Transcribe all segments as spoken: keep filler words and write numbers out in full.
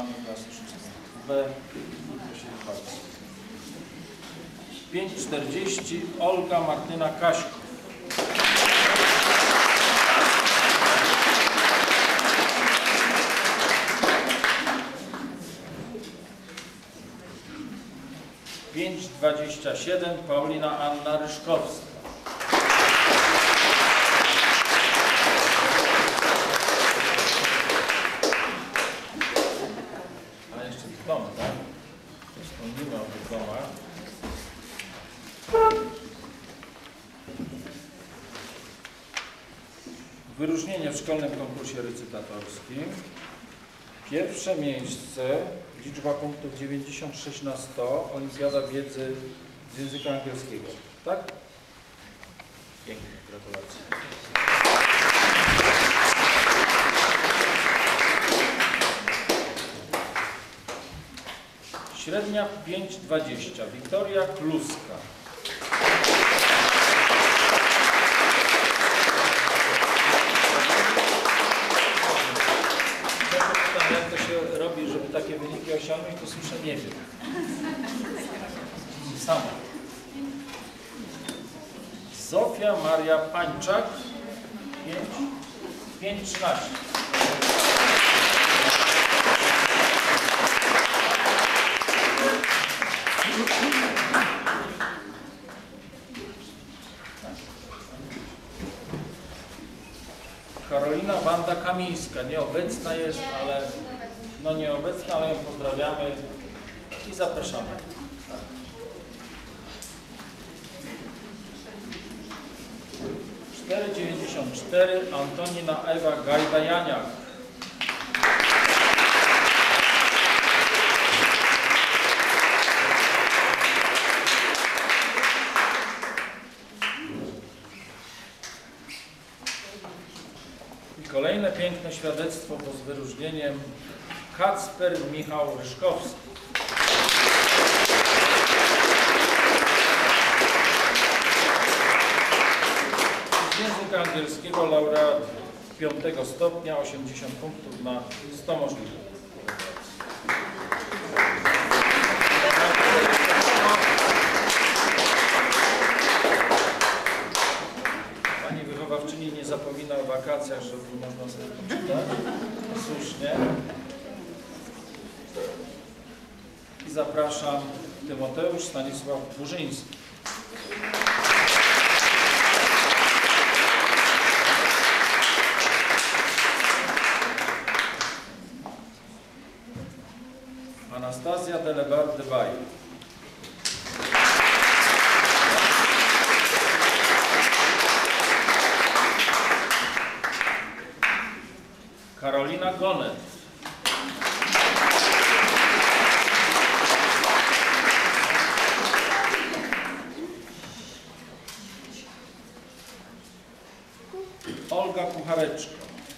mamy klasy B. pięć czterdzieści Olga Martyna Kaśko. pięć dwadzieścia siedem Paulina Anna Ryszkowska. A jeszcze dyplomy, tak? Wspomnimy o dyplomach. Wyróżnienie w szkolnym konkursie recytatorskim. Pierwsze miejsce, liczba punktów dziewięćdziesiąt sześć na sto, Olimpiada Wiedzy z języka angielskiego. Tak? Pięknie, gratulacje. Średnia pięć dwadzieścia Wiktoria Kluska. Jak to się robi, żeby takie wyniki osiągnąć, to słyszę, nie wiem. Sama. Zofia Maria Pańczak, pięć trzynaście. Karolina Wanda Kamińska, nieobecna jest, ale no nieobecna, ale ją pozdrawiamy i zapraszamy. cztery dziewięćdziesiąt cztery Antonina Ewa Gajda-Janiak. Kolejne piękne świadectwo, bo z wyróżnieniem Kacper Michał Ryszkowski. Z języka angielskiego laureat piątego stopnia, osiemdziesiąt punktów na sto możliwych. Pani wychowawczyni nie zapomina o wakacjach, żeby można sobie poczytać. Słusznie. I zapraszam Tymoteusz Stanisław Burzyński. Anastazja Delebar-Debaj. Karolina Gonet. Olga Kuchareczko.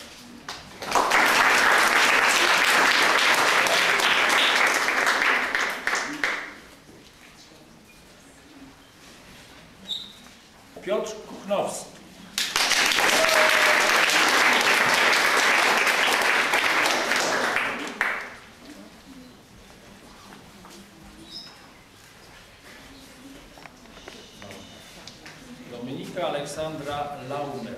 Piotr Kuchnowski. Dominika Aleksandra Launer.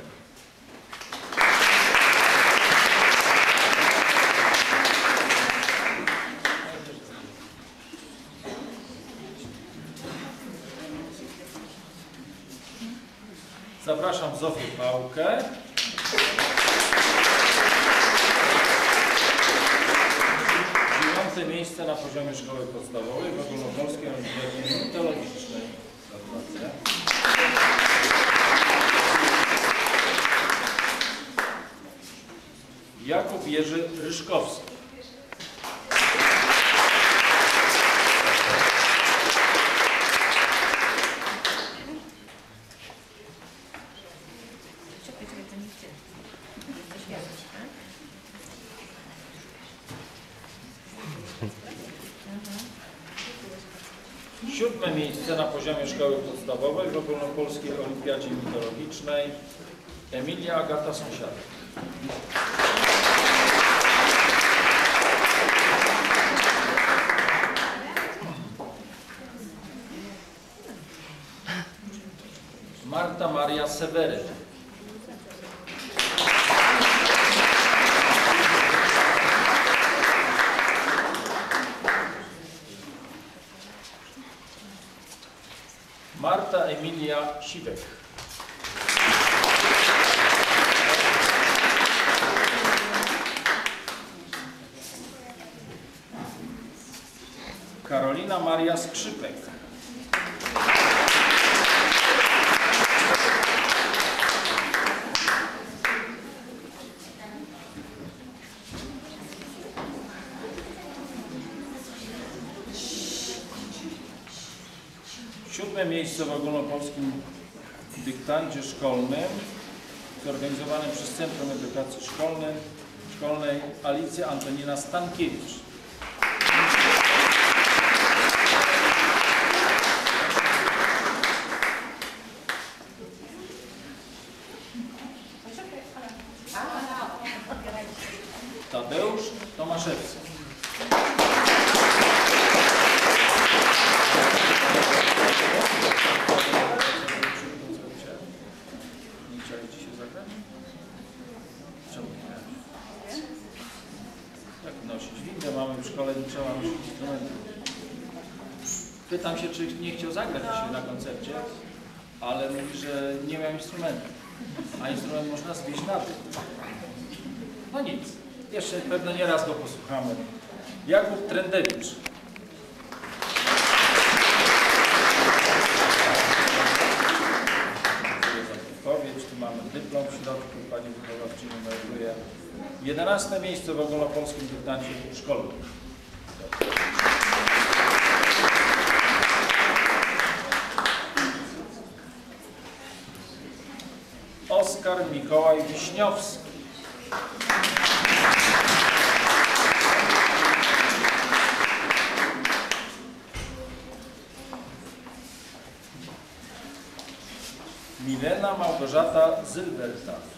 Zapraszam Zofię Pałkę. Dziewiąte miejsce na poziomie szkoły podstawowej w ogólnopolskiej olimpiadzie mitologicznej. Gratulacje. Jakub Jerzy Ryszkowski. Siódme miejsce na poziomie szkoły podstawowej w ogólnopolskiej olimpiadzie mitologicznej Emilia Agata Sąsiadek. Marta Maria Seweryn. Marta Emilia Siwek. Karolina Maria Skrzypek. Siódme miejsce w ogólnopolskim dyktancie szkolnym, zorganizowanym przez Centrum Edukacji Szkolnej, Szkolnej Alicja Antonina Stankiewicz. Tadeusz Tomaszewski. Nie chcieli ci się zagrać? Czemu nie? Jak nosić windę mamy w szkole, nie trzeba nosić instrumentów. Pytam się, czy nie chciał zagrać dzisiaj na koncercie, ale mówi, że nie miał instrumentu. A instrument można zwieść na dół. No nic. Jeszcze pewno nie raz go posłuchamy. Jakub Trendewicz. Odpowiedź. Tu mamy dyplom w środku. Pani wychowawczyni melduje jedenaste miejsce w ogólnopolskim dyktancie szkolnym. Oskar Mikołaj Wiśniowski. Milena Małgorzata Zylberta.